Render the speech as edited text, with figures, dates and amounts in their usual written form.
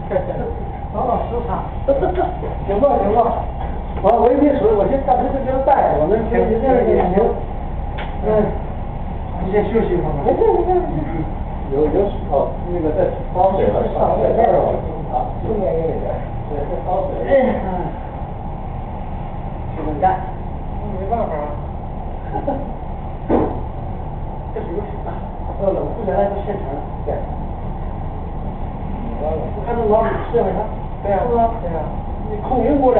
老老实实。行吧行吧，我也没水，我先暂时就给他带着，我们先这样也行。你先休息一会儿吧。 有哦，那个在烧水了，烧水这儿啊，中间那边，对，在烧水。 去能干。 没办法。 这水有水大，要冷库下来就现成。对。看这老李吃没他？ 对呀。 是吧？ 对呀。 你空运过来。